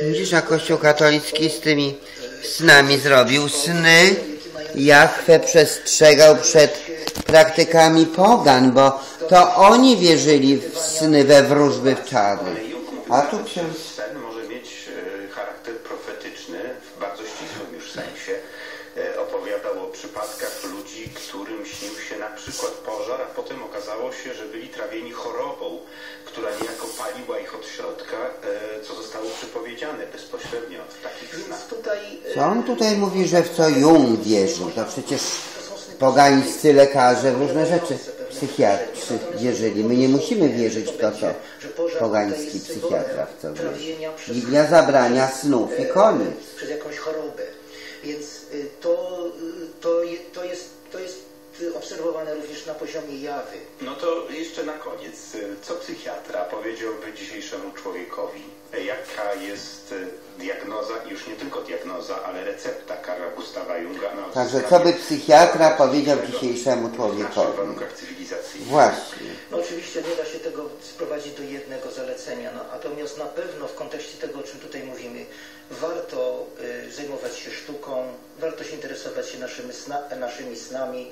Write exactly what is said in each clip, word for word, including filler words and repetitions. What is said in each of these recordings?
Widzisz, jak Kościół katolicki z tymi snami zrobił? Sny Jahwe przestrzegał przed praktykami pogan, bo to oni wierzyli w sny, we wróżby, w czary. A tu ksiądz... Sen może mieć charakter profetyczny w bardzo ścisłym już sensie. Opowiadał o przypadkach ludzi, którym śnił się na przykład pożar, a potem okazało się, że byli trawieni chorobą, która niejako paliła ich od środka, co zostało przypowiedziane bezpośrednio w takich snach. Co on tutaj mówi, że w co Jung wierzył? To przecież pogańscy lekarze w różne rzeczy, psychiatrzy wierzyli. My nie musimy wierzyć w to, co pogański psychiatra w co wierzy. Biblia zabrania snów i koniec. Przez jakąś chorobę. Więc to, to, to, jest, to jest obserwowane również na poziomie jawy. No to jeszcze na koniec. Co psychiatra powiedziałby dzisiejszemu człowiekowi? Jaka jest diagnoza, już nie tylko diagnoza, ale recepta Carla Gustawa Junga na Także co by psychiatra powiedział dzisiejszemu człowiekowi? W warunkach cywilizacyjnych. Właśnie. No oczywiście nie da się tego sprowadzić do jednego zalecenia, no, natomiast na pewno w kontekście tego, o czym tutaj mówimy, warto y, zajmować się sztuką, warto się interesować się naszymi, sna, naszymi snami,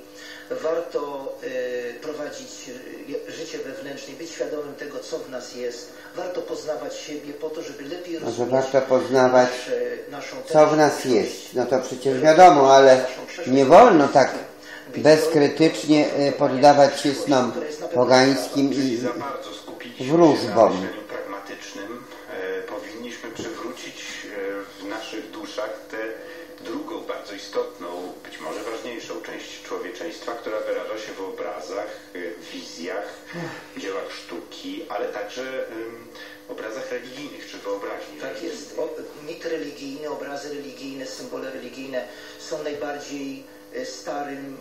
warto y, prowadzić y, życie wewnętrzne, być świadomym tego, co w nas jest, warto poznawać siebie po to, żeby lepiej rozumieć Może warto poznawać, naszą co w nas jest. No to przecież wiadomo, ale nie wolno tak bezkrytycznie poddawać się snom pogańskim i wróżbom. Pragmatycznym powinniśmy przywrócić w naszych duszach tę drugą, bardzo istotną, być może ważniejszą część człowieczeństwa, która wyraża się w obrazach, wizjach, dziełach sztuki, ale także w obrazach religijnych czy wyobraźni. Tak jest. Mit religijny, obrazy religijne, symbole religijne są najbardziej starym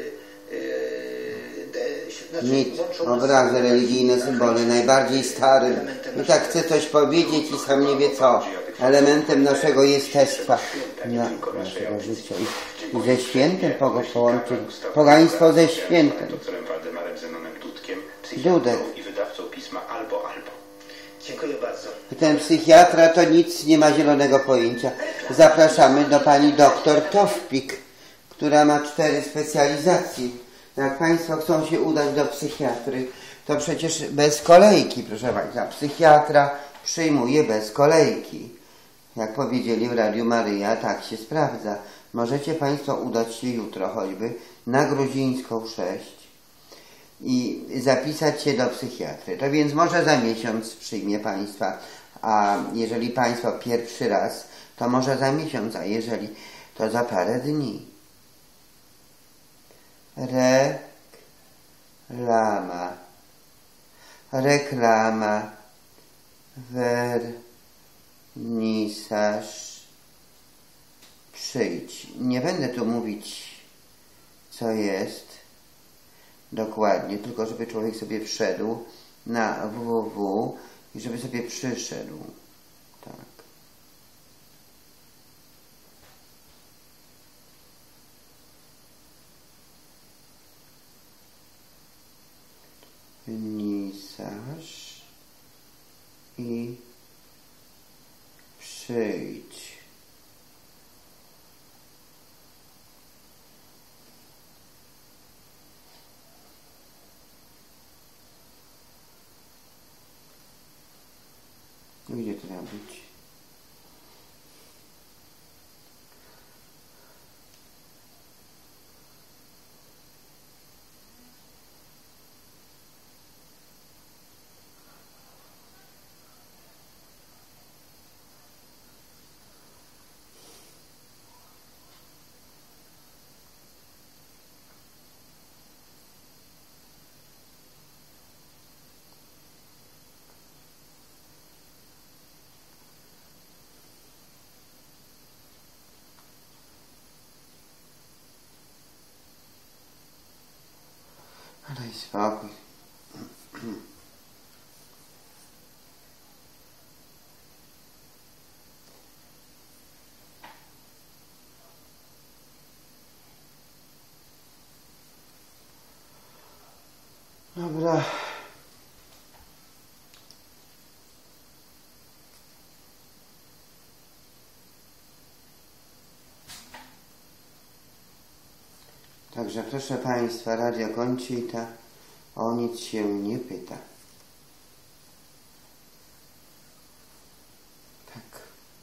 Znaczy, mit, obrazy religijne, symbole, najbardziej starym. No tak chce coś powiedzieć i sam nie wie co. Elementem naszego jestestwa, na, naszego życia. I, i ze świętem połączyć. Pogaństwo ze świętem. Doktorem Waldemarem Zenonem Dudkiem, Dudek. i wydawcą pisma Albo Albo. Dziękuję bardzo. Ten psychiatra to nic nie ma zielonego pojęcia. Zapraszamy do pani doktor Towpik, która ma cztery specjalizacje. Jak Państwo chcą się udać do psychiatry, to przecież bez kolejki, proszę Państwa. Psychiatra przyjmuje bez kolejki. Jak powiedzieli w Radiu Maryja, tak się sprawdza. Możecie Państwo udać się jutro choćby na Gruzińską sześć i zapisać się do psychiatry. To więc może za miesiąc przyjmie Państwa, a jeżeli Państwo pierwszy raz, to może za miesiąc, a jeżeli to za parę dni. Reklama. Reklama. Wernisaż. Przyjdź. Nie będę tu mówić, co jest dokładnie, tylko żeby człowiek sobie wszedł na www i żeby sobie przyszedł. Tak. Wernisaż i przyjdź. Gdzie to miał być? Daj spokój. Dobra. Także proszę Państwa, Radio Koncita o nic się nie pyta. Tak.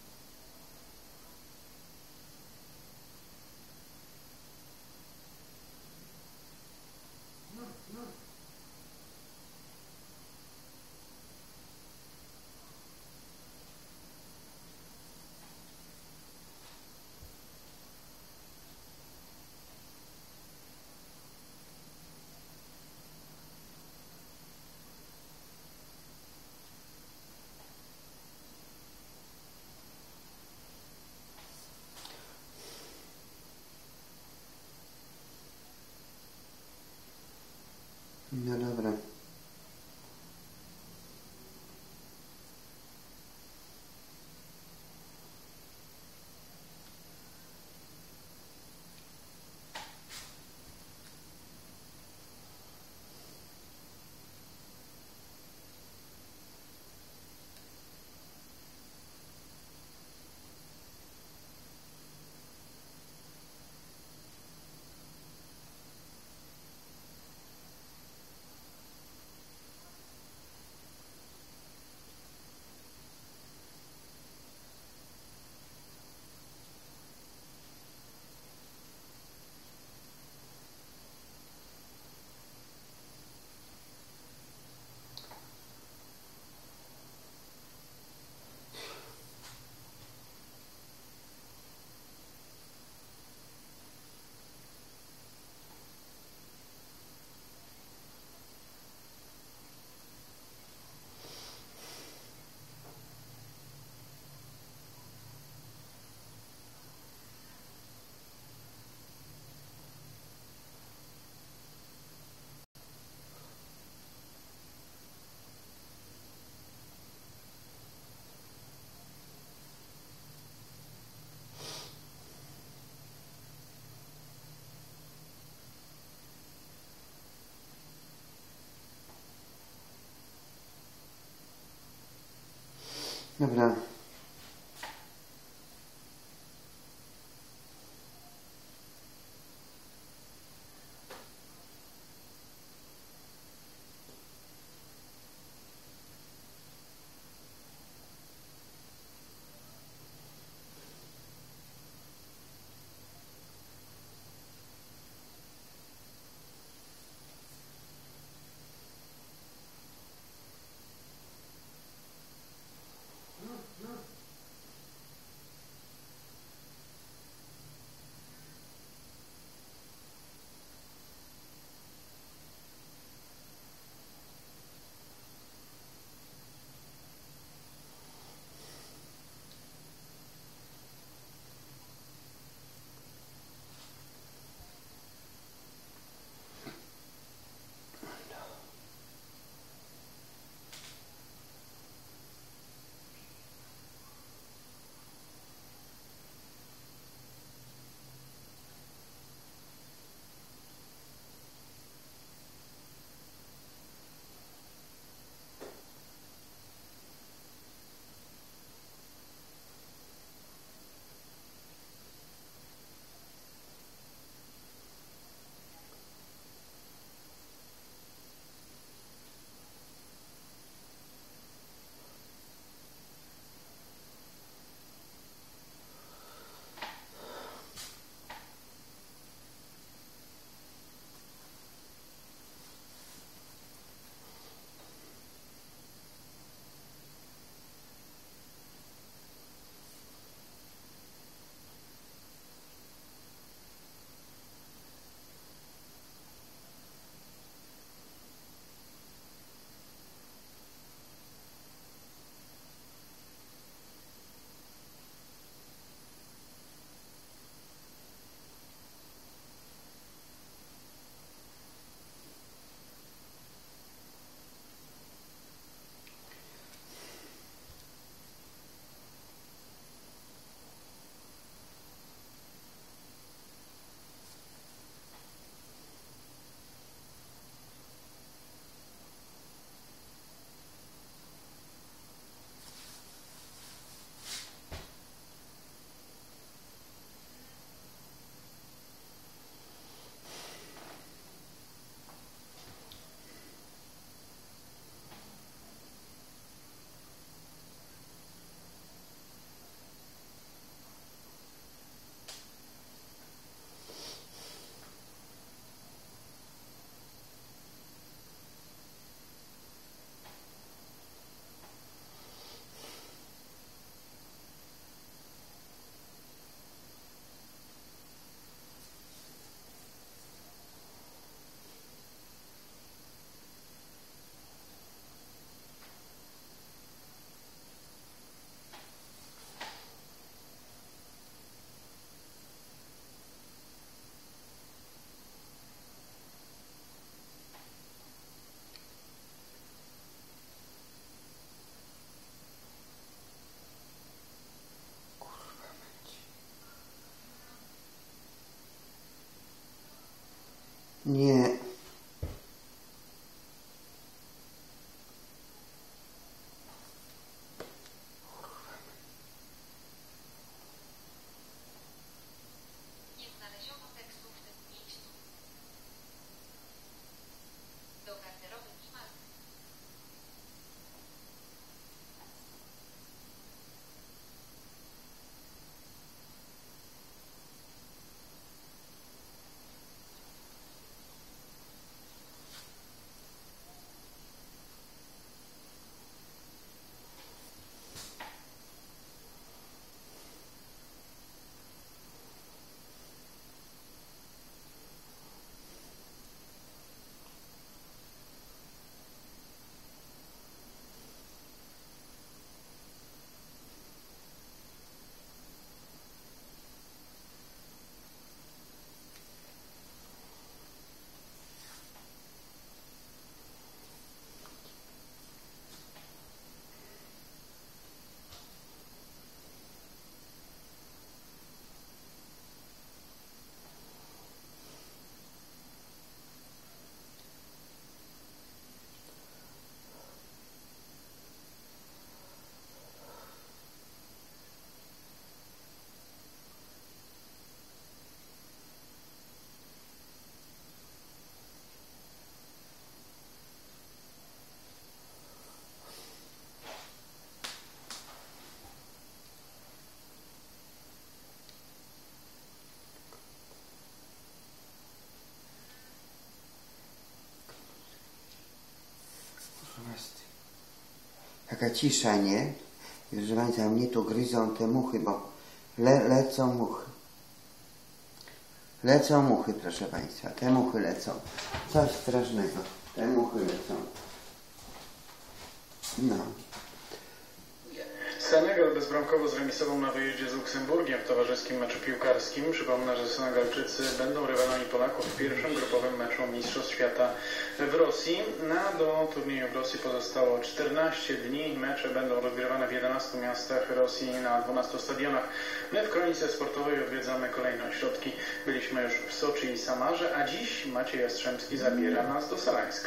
No dobra. Dobra. Nie. Nie znaleziono tekstu w tym miejscu. Do garderoby Kimal. Taka cisza, nie? I proszę Państwa, mnie tu gryzą te muchy, bo le, lecą muchy. Lecą muchy, proszę Państwa. Te muchy lecą. Coś strasznego. Te muchy lecą. No. Senegal bezbramkowo zremisował na wyjeździe z Luksemburgiem w towarzyskim meczu piłkarskim. Przypomnę, że Senegalczycy będą rywalami Polaków w pierwszym grupowym meczu Mistrzostw Świata w Rosji. Na do turnieju w Rosji pozostało czternaście dni. Mecze będą rozgrywane w jedenastu miastach Rosji na dwunastu stadionach. My w Kronice Sportowej odwiedzamy kolejne ośrodki. Byliśmy już w Soczi i Samarze, a dziś Maciej Jastrzębski zabiera nas do Sarańska.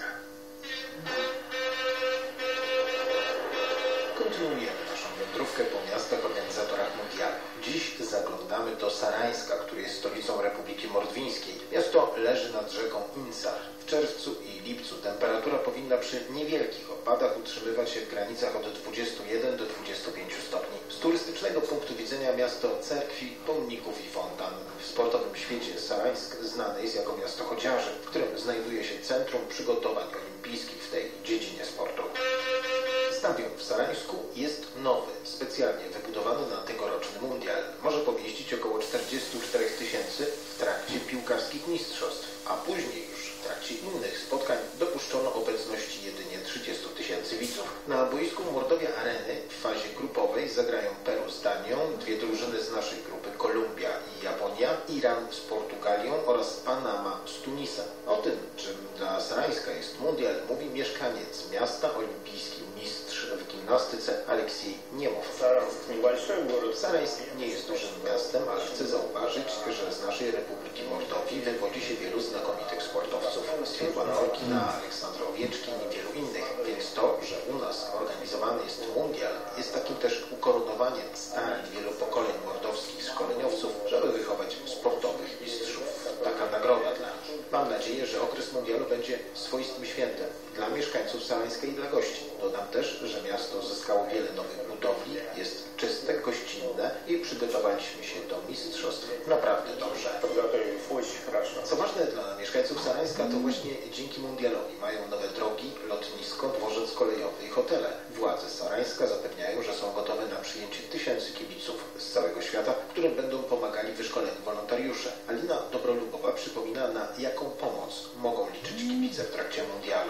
Kontynuujemy naszą wędrówkę po miastach organizatorach mundialu. Dziś zaglądamy do Sarańska, który jest stolicą Republiki Mordwińskiej. Miasto leży nad rzeką Insar. W czerwcu i lipcu temperatura powinna przy niewielkich opadach utrzymywać się w granicach od dwudziestu jeden do dwudziestu pięciu stopni. Z turystycznego punktu widzenia miasto cerkwi, pomników i fontan. W sportowym świecie Sarańsk znane jest jako miasto chociaży, w którym znajduje się centrum przygotowań olimpijskich w tej dziedzinie sportu. Stadion w Sarańsku jest nowy, specjalnie wybudowany na tegoroczny mundial. Może pomieścić około czterdziestu czterech tysięcy w trakcie piłkarskich mistrzostw, a później już w trakcie innych spotkań dopuszczono obecność jedynie trzydziestu tysięcy widzów. Na boisku Mordowia Areny w fazie grupowej zagrają Peru z Danią, dwie drużyny z naszej grupy Kolumbia i Japonia, Iran z Portugalią oraz Panama z Tunisem. O tym, czym dla Sarańska jest mundial, mówi mieszkaniec miasta, olimpijski mistrz w gimnastyce Aleksiej Niemow. Sarańsk nie jest dużym miastem, ale chcę zauważyć, że z naszej Republiki Mordowii wywodzi się wielu znakomitych sportowców. Swiatłana Orkina, Aleksandr Owieczkin i wielu innych. Więc to, że u nas organizowany jest mundial, jest takim też ukoronowaniem starań wielu pokoleń mordowskich szkoleniowców, żeby wychować sportowych mistrzów. Taka nagroda dla nich. Mam nadzieję, że okres mundialu będzie swoistym świętem dla mieszkańców Sarańska i dla gości. Dodam też, że miasto zyskało wiele nowych budowli, jest czyste, gościnne i przygotowaliśmy się do mistrzostw naprawdę dobrze. Co ważne dla mieszkańców Sarańska, to właśnie dzięki mundialowi mają nowe drogi, lotnisko, dworzec kolejowy i hotele. Władze Sarańska zapewniają, że są gotowe na przyjęcie tysięcy kibiców z całego świata, którym będą pomagali wyszkoleni wolontariusze. Alina Dobrolubowa przypomina, na jaką pomoc mogą liczyć kibice w trakcie mundialu.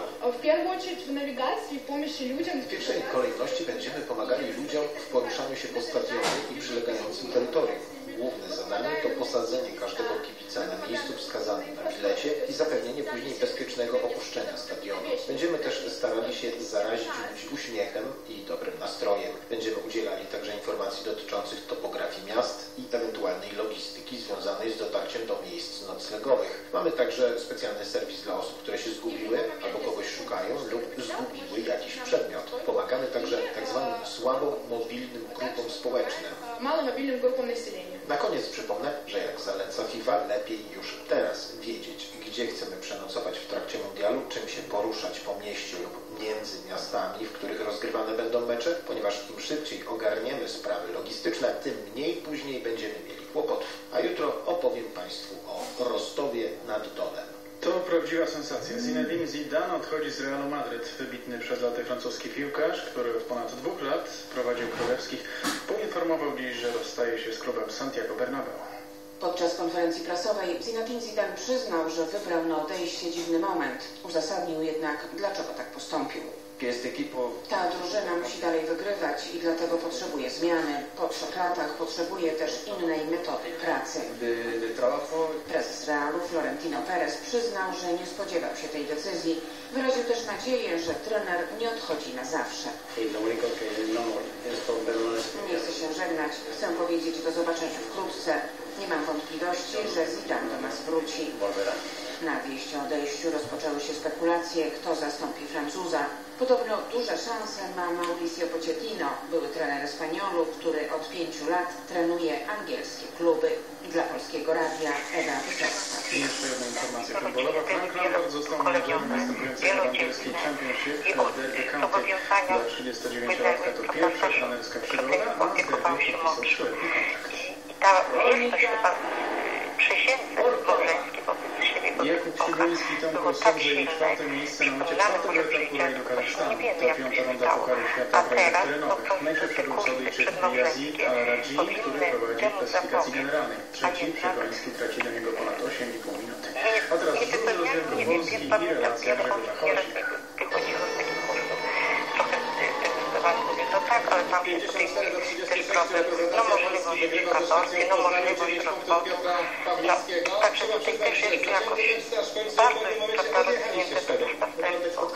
W pierwszej kolejności będziemy pomagali ludziom w poruszaniu się po stadionie i przylegającym terytorium. Główne zadanie to posadzenie każdego kibica na miejscu wskazanym na bilecie i zapewnienie później bezpiecznego opuszczenia stadionu. Będziemy też starali się zarazić ludzi uśmiechem i dobrym nastrojem. Będziemy udzielali także informacji dotyczących dotyczących topografii miast i ewentualnej logistyki związanej z dotarciem do miejsc noclegowych. Mamy także specjalny serwis dla osób, które się zgubiły albo kogoś szukają lub zgubiły jakiś przedmiot. Pomagamy także tak zwanym słabo mobilnym grupom społecznym. Маломобильным группам населения. Na koniec przypomnę, że jak zaleca FIFA, lepiej już teraz wiedzieć, gdzie chcemy przenocować w trakcie mundialu, czym się poruszać po mieście lub między miastami, w których rozgrywane będą mecze, ponieważ im szybciej ogarniemy sprawy logistyczne, tym mniej później będziemy mieli kłopotów. A jutro opowiem Państwu o Rostowie nad Donem. To prawdziwa sensacja. Zinedine Zidane odchodzi z Realu Madryt. Wybitny przez lata francuski piłkarz, który od ponad dwóch lat prowadził królewskich, poinformował dziś, że rozstaje się z klubem Santiago Bernabeu. Podczas konferencji prasowej Zinedine Zidane przyznał, że wybrał na odejście dziwny moment. Uzasadnił jednak, dlaczego tak postąpił. Ta drużyna musi dalej wygrywać i dlatego potrzebuje zmiany. Po trzech latach potrzebuje też innej metody pracy. Prezes Realu Florentino Perez przyznał, że nie spodziewał się tej decyzji. Wyraził też nadzieję, że trener nie odchodzi na zawsze. Nie chcę się żegnać. Chcę powiedzieć do zobaczenia wkrótce. Nie mam wątpliwości, że Zidane do nas wróci. Na wieść o odejściu rozpoczęły się spekulacje, kto zastąpi Francuza. Podobno duże szanse ma Mauricio Pochettino, były trener Espaniolu, który od pięciu lat trenuje angielskie kluby. Dla Polskiego Radia Ewa Wysocka. I jeszcze jedna informacja futbolowa. Frank Lampard został menedżerem występującego w angielskiej Championship w Derby County. Dla trzydziestodziewięciolatka to pierwsza trenerska przygoda, a z Derby podpisał trzyletni kontrakt. Ta umiejętność chyba przysiędzy małżeńskiej wobec siebie, Jakub Sibuński i Tom Korsow zajęli czwarte miejsce na mecie czwartego etapu rajdu Kazachstanu. To piąta runda Pucharu Świata w rajdach terenowych. Najszybszy był Saudyjczyk Yazid Al-Raji, który prowadzi w klasyfikacji generalnej. Trzeci Przegłański traci do niego ponad osiem i pół minuty. A teraz duży rozdział Polski i relacja Grzegorza Chorosika. To tak, ale tam jest tutaj też problem, no możliwość edukatorskiej, no możliwość rozwoju, no, także tutaj też jest jakoś bardzo prawda, rozwinięte to duszpasterstwo,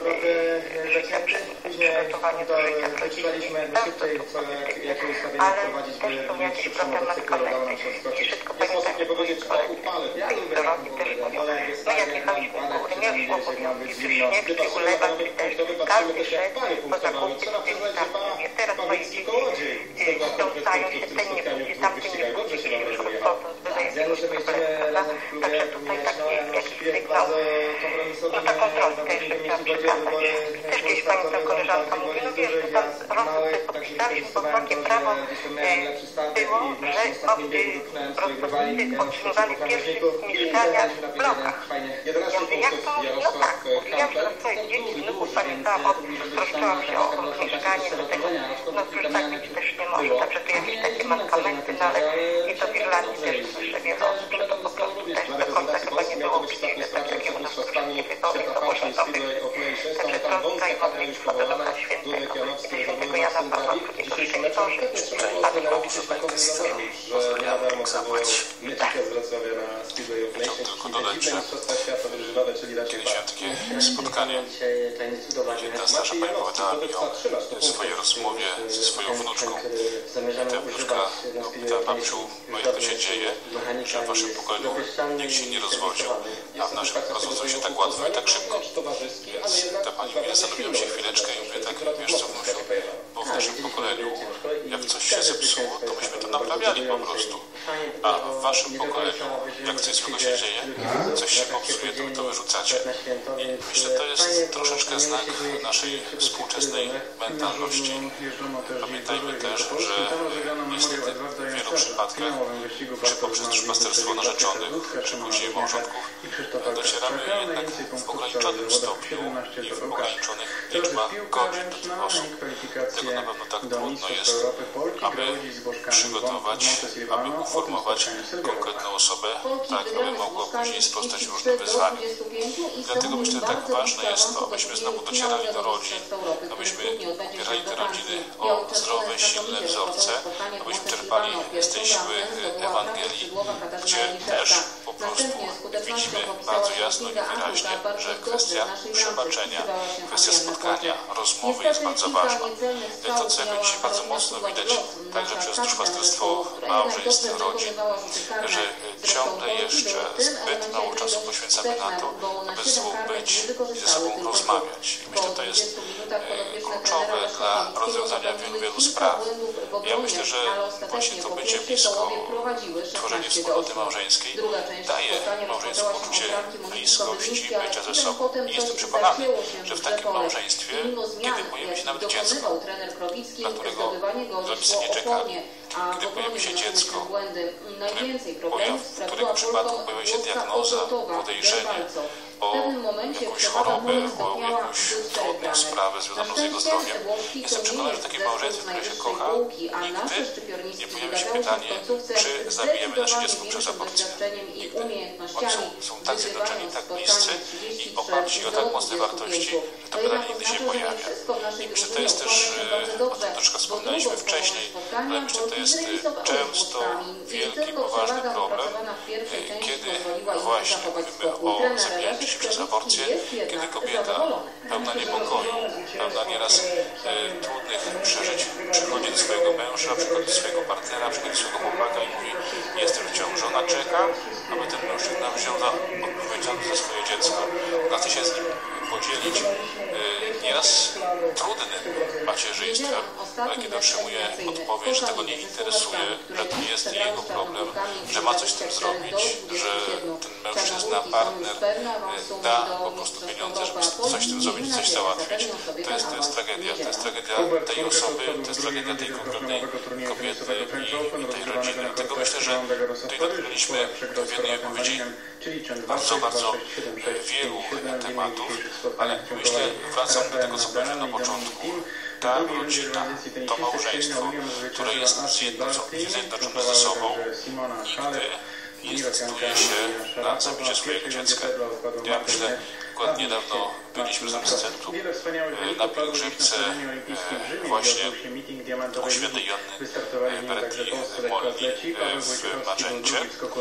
przygotowanie do życia w rodzinie, bardzo pozytywne, ale też są jakieś problemy i wszystko pamiętajmy, bo dorobi też mówią, no jak jechaliśmy w góry, mieliśmy obowiązki, czy śnieg, czy ulewa, czy deszcz, każdy szedł po zakupy z tymi tamtymi. Teraz moje dzieci dąsają się ten nie pójdzie, tamty nie pójdzie, gdzieś podchodzą, byle jakiegoś problemu, prawda? Także tutaj taki jest jakiś sygnał, no taką troskę jeszcze chciałam przekazać. Też gdzieś pani to koleżanka mówi, no wiesz, to tam Rosy sobie podpisaliśmy, bo takie prawo było, że rozpoczęli otrzymywali pierwsze mieszkania w blokach. Ja mówię, jak to? No tak, mówię, ja już na swoje dzieci wnuków pamiętałam, od, troszczyłam się o mieszkanie do tego, no cóż, tak być też nie może, także to jakieś takie mankamenty, no ale i to w Irlandii też słyszę wiele osób, że to po prostu też do końca chyba nie było przyjęte do takiego na spotkanie wyborów, to można dobyć. Także troska i modlitwa to dobra świętego, świętego Jana Pawła drugiego, życzeń Boże, Pamiętam, że będzie stronie. Pozdrawiam, Oksamoć. Chciałbym tylko dodać, że kiedyś miałem takie spotkanie, gdzie ta starsza pani opowiadała mi o swojej rozmowie ze swoją wnuczką. Ta wnuczka no, pyta, babciu, no jak to się dzieje, że w waszym pokoju nikt się nie rozwodził, a w naszym rozwodzą się tak łatwo i tak szybko. Więc ta pani mnie zastanowiła się chwileczkę i mówię tak, wiesz co wnusiu, bo w naszym pokoleniu jak coś się zepsuło, to myśmy to naprawiali po prostu. A w waszym pokoleniu, jak coś złego się dzieje, coś się popsuje, to wy to wyrzucacie. I myślę, to jest troszeczkę znak naszej współczesnej mentalności. Pamiętajmy też, że niestety w wielu przypadkach, czy poprzez duszpasterstwo narzeczonych, czy później małżonków, docieramy jednak w ograniczonym stopniu i w ograniczonych liczbach godzin do tych osób. Tego na pewno tak trudno jest, aby przygotować, aby uformować konkretną osobę, tak aby mogła później sprostać różnym wyzwaniom. Dlatego myślę, że tak ważne jest to, abyśmy znowu docierali do rodzin, abyśmy opierali te rodziny o zdrowe, silne wzorce, abyśmy czerpali z tej siły Ewangelii, gdzie też po prostu widzimy bardzo jasno i wyraźnie, że kwestia przebaczenia, kwestia spotkania, rozmowy jest bardzo ważna. To, co jakoś dzisiaj bardzo mocno widać, także przez duszpasterstwo małżeństw, rodzin, że ciągle jeszcze zbyt mało czasu poświęcamy na to, aby ze sobą być i ze sobą rozmawiać. I myślę, że to jest kluczowe dla rozwiązania wielu, wielu spraw. Ja myślę, że właśnie to bycie blisko, tworzenie wspólnoty małżeńskiej daje małżeństwu poczucie bliskości, bycia ze sobą. I jestem przekonany, że w takim małżeństwie, kiedy pojawia się nawet dziecko, na którego rodzice nie czekali, kiedy pojawi się dziecko, w którego przypadku pojawia się diagnoza, podejrzenie o jakąś chorobę, o jakąś trudną sprawę związaną z jego zdrowiem. Jestem przekonany, że takie małżeństwo, które się kocha, nigdy nie pojawi się pytanie, czy zabijemy nasze dziecko przez aborcję. Nigdy. Oni są, są tak zjednoczeni, tak bliscy i oparci o tak mocne wartości, że to pytanie nigdy się nie pojawia. I myślę, że to jest też, o tym troszkę wspomnieliśmy wcześniej, ale myślę, że to jest często wielki, poważny problem, kiedy właśnie mówimy o zabijaniu się przez aborcję, kiedy kobieta pełna niepokoju, pełna nieraz e, trudnych przeżyć przychodzi do swojego męża, przychodzi do swojego partnera, przychodzi do swojego chłopaka i mówi: jestem w ciąży, ona czeka, aby ten mężczyzna wziął za odpowiedzialność za swoje dziecko. Ona chce się z nim podzielić e, nieraz trudnym macierzyństwem, ale kiedy otrzymuje odpowiedź, że tego nie interesuje, że to nie jest jego problem, że ma coś z tym zrobić, że ten mężczyzna, partner da po prostu pieniądze, żeby coś z tym zrobić, coś załatwić. To jest, to jest tragedia. To jest tragedia tej osoby, to jest tragedia tej konkretnej kobiety i, i tej rodziny. Dlatego myślę, że tutaj dotknęliśmy w jednej wypowiedzi bardzo, bardzo wielu tematów, ale myślę, wracam do tego, co powiedziałem na początku. Ta rodzina, to małżeństwo, które jest zjednoczone ze sobą, nigdy nie zdecyduje się na zabicie swojego dziecka. Ja myślę, przykład niedawno byliśmy z centrum na pielgrzymce właśnie u świętej Joanny Beretti Molli w Magencie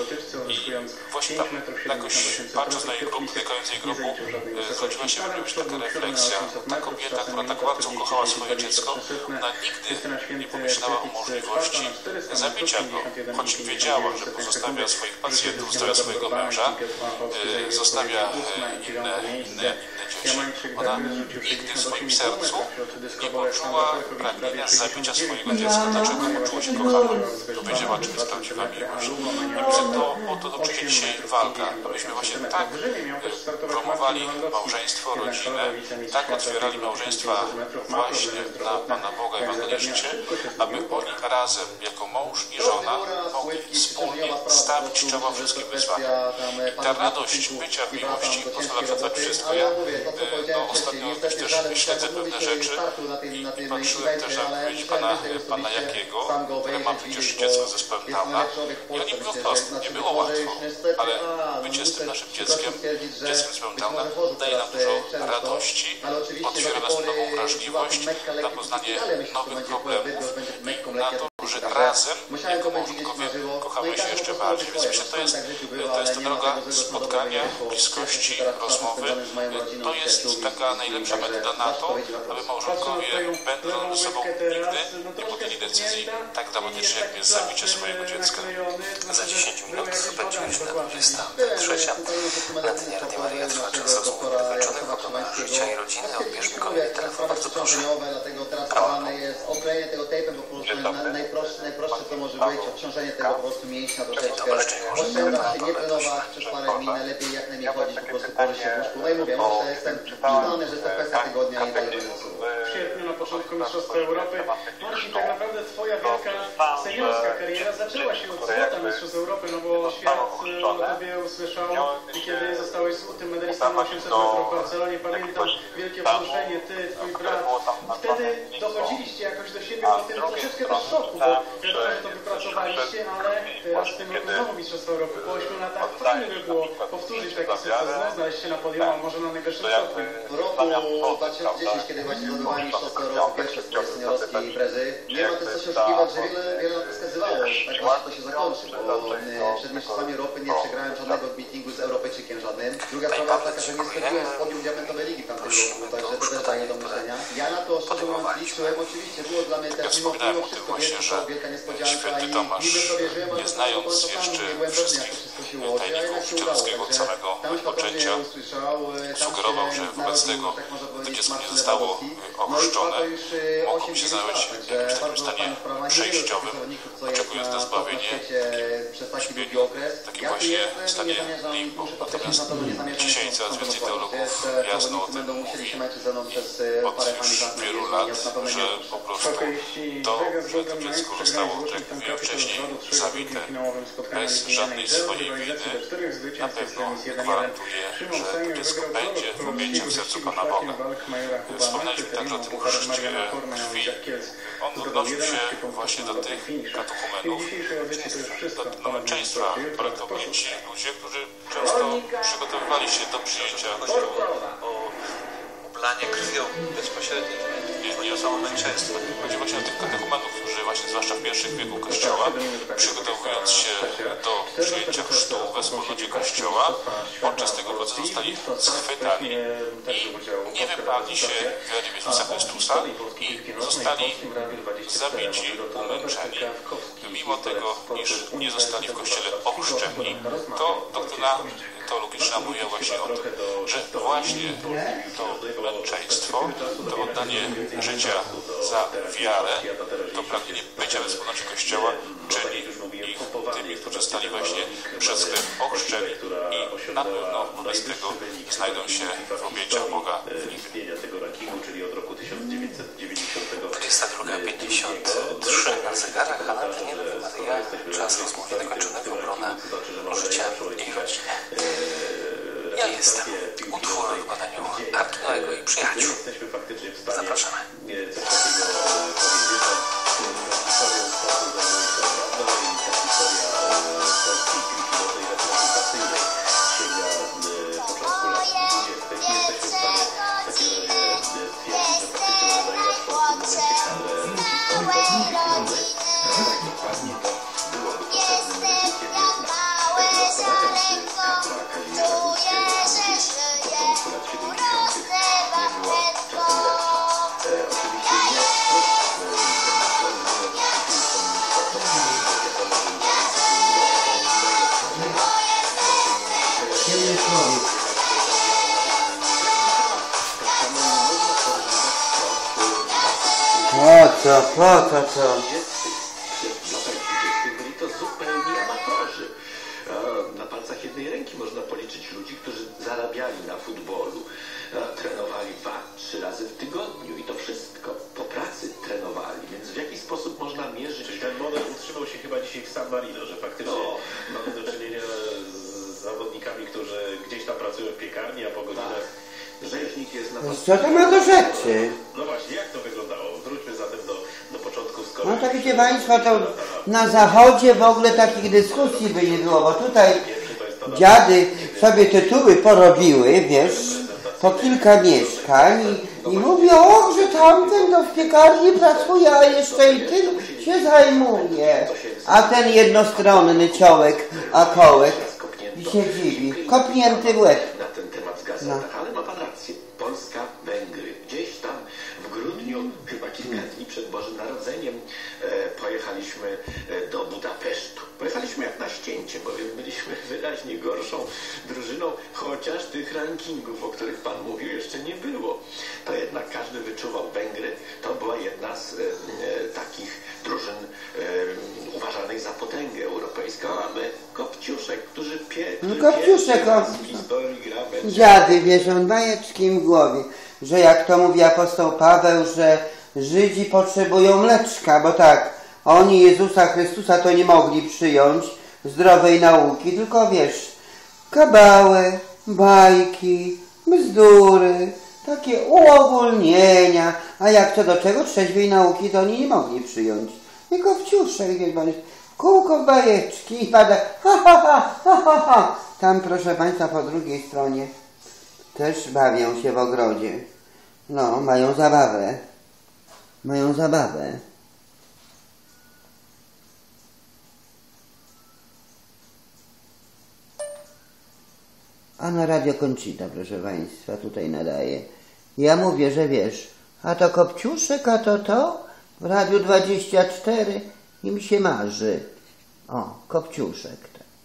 i właśnie tam jakoś patrząc na jej grób, dotykając jej grobu, zrodziła się w mnie taka refleksja. Ta kobieta, która tak bardzo kochała swoje dziecko, ona nigdy nie pomyślała o możliwości zabicia go, choć wiedziała, że pozostawia swoich pacjentów, zostawia swojego męża, zostawia inne, inne, inne dzieci. Ona nigdy w swoim sercu nie poczuła pragnienia zabicia swojego dziecka. Dlaczego? Poczuła się kochana. Dowiedziała, czym jest prawdziwa miłość. I to o to toczy się dzisiaj walka, abyśmy właśnie tak promowali małżeństwo, rodzinę, tak otwierali małżeństwa właśnie na Pana Boga i Ewangelii życie, aby oni razem, jako mąż i żona, mogli wspólnie stawić czoła wszystkim wyzwaniom. I ta radość bycia w miłości pozwala przetrwać wszystko. Ja no, ostatnio też śledzę pewne rzeczy i, i patrzyłem też na wypowiedź pana, pana Jakiego, który ma przecież dziecko z zespołem Downa i oni mówią wprost, nie było łatwo, ale bycie z tym naszym dzieckiem, dzieckiem z zespołem Downa daje nam dużo radości, otwiera nas na nową wrażliwość, na poznanie nowych problemów i na to, że razem, jako małżonkowie, kochamy się jeszcze bardziej. Więc myślę, że to jest, to jest ta droga spotkania, bliskości, rozmowy. To jest taka najlepsza metoda na to, aby małżonkowie, będąc ze sobą, nigdy nie podjęli decyzji tak dramatycznej, jak jest zabicie swojego dziecka. Za dziesięć minut będzie godzina dwudziesta trzecia. Nathalia Radia Maryja trwa często z wykluczonych ochrona życia i rodziny. Odbierz mi kolejny telefon, bardzo proszę. Dlatego teraz planowane jest oklejenie tego tejpem, po prostu najprostsze, najprostsze co może być, obciążenie tego po prostu mięśnia troszeczkę. Oszczędzać się, nie trenować przez parę dni, najlepiej jak najmniej chodzić, po prostu położyć się w łóżku. No i mówię, myślę, jestem przekonany, że to kwestia tygodnia i daje rezultat. W sierpniu na początku Mistrzostwa Europy. Marcin, tak naprawdę twoja wielka seniorska kariera zaczęła się od złota Mistrzostw Europy, no bo świat o tobie usłyszał, kiedy zostałeś złotym medalistą na osiemset metrów w Barcelonie. Pamiętam wielkie wzruszenie, ty, twój brat. Wtedy dochodziliście jakoś do siebie po tym troszeczkę też szoku, bo wiadomo, że to wypracowanie pracowaliście, ale teraz w tym roku znowu Mistrzostwo Europy. Po ośmiu latach fajnie by było powtórzyć taki sukces, znów znaleźć się na podium, a może na najwyższym stopniu. W roku dwa tysiące dziesiątym, kiedy właśnie zdobyła Mistrzostwo Europy, pierwsze swoje seniorowskie imprezy, nie ma też co się oszukiwać, że wiele, wiele lat wskazywało, tak właśnie to się zakończy, bo przed Mistrzostwami Europy nie przegrałem żadnego meetingu z Europejczykiem żadnym. Druga sprawa jest taka, że nie schodziłem z podium diamentowej ligi w tamtym roku, także to też daje do myślenia. Ja na to szczerze mówiąc liczyłem, oczywiście było dla mnie też mimo wszystko wielka, wielka niespodzianka i niby sobie żyłem, ale nie znając jeszcze wszystkich tajników Czeluskiego od samego poczęcia, sugerował, że wobec tego, gdy dziecko nie zostało ochrzczone, mogą się znaleźć w jakimś takim stanie przejściowym, oczekując na zbawienie, takim właśnie stanie limbo. Natomiast dzisiaj coraz więcej teologów jasno o tym mówi od już wielu lat, że po prostu to, że to dziecko zostało, tak jak mówiłem wcześniej, zabite bez żadnej swojej winy, na pewno gwarantuje, że to dziecko będzie objęciem w sercu Pana Boga. Wspomnieliśmy także o tym chrzcie krwi. On odnosił się właśnie do tych katechumenów, do męczeństwa praktykowali ci ludzie, którzy często przygotowywali się do przyjęcia Kościoła. Oblanie krwią bezpośrednio. Nie, nie o samo męczeństwo. Chodzi właśnie o tych katechumenów, którzy właśnie zwłaszcza w pierwszych wieku Kościoła, przygotowując się do przyjęcia chrztu we wspólnocie Kościoła, podczas tego procesu zostali schwytani i nie wyparli się wiary w Jezusa Chrystusa i zostali zabici, umęczeni. Mimo tego, iż nie zostali w Kościele ochrzczeni, to doktryna teologiczna mówi właśnie o tym, że właśnie to męczeństwo, to oddanie życia za wiarę, to pragnienie bycia we wspólnocie Kościoła, czyni ich tymi, którzy zostali właśnie przez krew ochrzczeni i na pewno wobec tego znajdą się w objęciach Boga w niebie. dwudziesta druga pięćdziesiąt trzy na zegarach, a na antenie Maryja, czas rozmowy niedokończonego, obrona życia i rodziny. Ja jestem. Utwór w wykonaniu Artnoego i przyjaciół. Zapraszamy. Po co, po co, co? Byli to zupełni amatorzy. Na palcach jednej ręki można policzyć ludzi, którzy zarabiali na futbolu. Trenowali dwa, trzy razy w tygodniu i to wszystko. Po pracy trenowali, więc w jaki sposób można mierzyć? Czyli ten model utrzymał się chyba dzisiaj w San Marino, że faktycznie no. mamy do czynienia z zawodnikami, którzy gdzieś tam pracują w piekarni, a po godzinach rzeźnik jest na... Co to ma do rzeczy? No właśnie, jak to wyglądało? Wróćmy zatem do, do początku. Skoro no to wiecie Państwo, to na zachodzie w ogóle takich dyskusji by nie było, bo tutaj dziady sobie tytuły porobiły, wiesz, po kilka mieszkań i, i mówią, o, że tamten to w piekarni pracuje, a jeszcze i tym się zajmuje. A ten jednostronny ciołek, a kołek i się dziwi, kopnięty w łeb. Na ten temat w gazetach, no. Ale ma pan rację. Polska, Węgry. Gdzieś tam w grudniu, chyba kilka dni przed Bożym Narodzeniem, e, pojechaliśmy do Budapesztu. Pojechaliśmy jak na ścięcie, bowiem byliśmy wyraźnie gorszą drużyną, chociaż tych rankingów, o których pan mówił, jeszcze nie było. To jednak każdy wyczuwał Węgry. To była jedna z e, takich drużyn e, uważanych za potęgę europejską, a my Kopciuszek, którzy pie, no Kopciuszek, w historii gra będzie. Dziady wierzą bajeczki w głowie, że jak to mówi apostoł Paweł, że Żydzi potrzebują mleczka, bo tak, oni Jezusa Chrystusa to nie mogli przyjąć zdrowej nauki, tylko wiesz, kabały, bajki, bzdury, takie uogólnienia, a jak to do czego trzeźwej nauki to oni nie mogli przyjąć. I Kopciuszek, wie pan, kółko w bajeczki i pada ha, ha, ha, ha, ha, ha. Tam, proszę Państwa, po drugiej stronie też bawią się w ogrodzie. No, mają zabawę. Mają zabawę. A na Radio Conchita, proszę Państwa, tutaj nadaje. Ja mówię, że wiesz, a to Kopciuszek, a to to w Radiu dwadzieścia cztery im się marzy. O, Kopciuszek.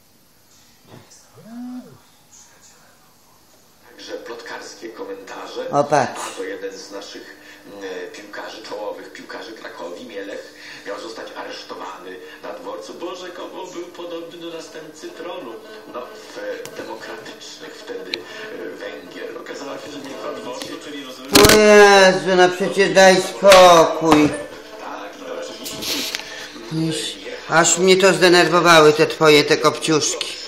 Także plotkarskie komentarze. O, patrz. A to jeden z naszych e, piłkarzy, czołowych piłkarzy Krakowi, Mielech, miał zostać aresztowany na dworcu, bo rzekomo był podobny do następcy tronu. No, w e, demokratycznych wtedy e, Węgier. Okazało się, że nie po dworcu, czyli rozumiem... O Jezu, no przecież daj spokój. Tak, no oczywiście. Aż mnie to zdenerwowały te twoje, te kopciuszki.